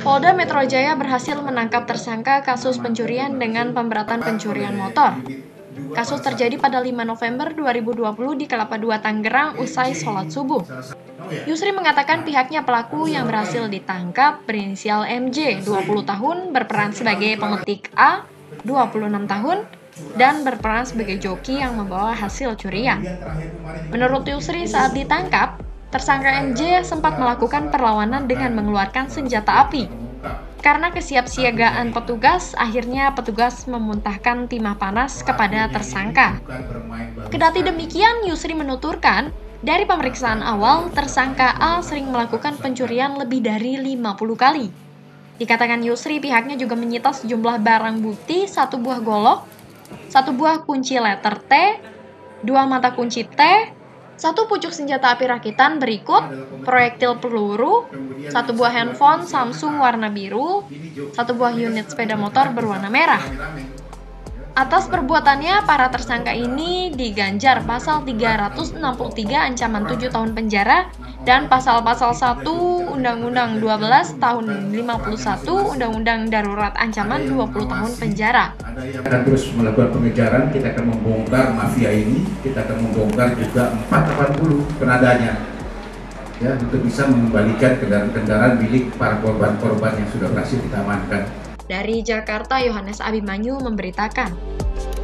Polda Metro Jaya berhasil menangkap tersangka kasus pencurian dengan pemberatan pencurian motor. Kasus terjadi pada 5 November 2020 di Kelapa II, Tangerang usai sholat subuh. Yusri mengatakan pihaknya pelaku yang berhasil ditangkap berinisial MJ, 20 tahun, berperan sebagai pemetik A, 26 tahun, dan berperan sebagai joki yang membawa hasil curian. Menurut Yusri, saat ditangkap, tersangka MJ sempat melakukan perlawanan dengan mengeluarkan senjata api. Karena kesiapsiagaan petugas, akhirnya petugas memuntahkan timah panas kepada tersangka. Kendati demikian, Yusri menuturkan, dari pemeriksaan awal, tersangka A sering melakukan pencurian lebih dari 50 kali. Dikatakan Yusri, pihaknya juga menyita sejumlah barang bukti, 1 buah golok, 1 buah kunci letter T, 2 mata kunci T, 1 pucuk senjata api rakitan berikut, proyektil peluru, 1 buah handphone Samsung warna biru, 1 buah unit sepeda motor berwarna merah. Atas perbuatannya, para tersangka ini diganjar pasal 363 ancaman 7 tahun penjara dan pasal-pasal 1 Undang-Undang 12 tahun 51 Undang-Undang Darurat ancaman 20 tahun penjara. Kita akan terus melakukan pengejaran, kita akan membongkar mafia ini, kita akan membongkar juga 480 penadanya, ya, untuk bisa mengembalikan kendaraan-kendaraan milik para korban-korban yang sudah berhasil kita amankan. Dari Jakarta, Yohanes Abimanyu memberitakan.